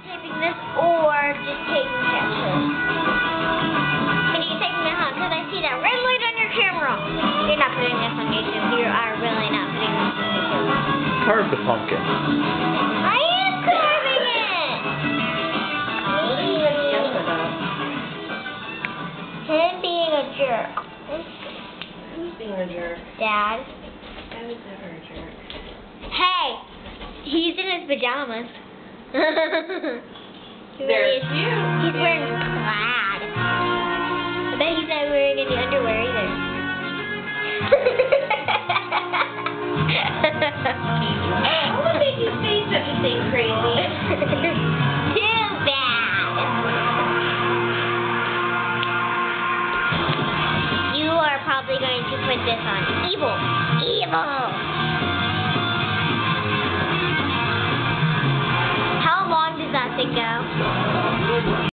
taping this or just taking pictures? And you taking it home because I see that red light on your camera. You're not putting this on YouTube. You are really not putting this on YouTube. Carve the pumpkin. I am carving it. What are you even yelling about? Him being a jerk. Who's being a jerk? Dad. I was never a jerk. Hey, he's in his pajamas. He really They're is. cute. He's wearing plaid. I bet he's not wearing any underwear either. What would make you say such a thing, crazy? Too bad. You are probably going to put this on evil. Evil. How long does that thing go?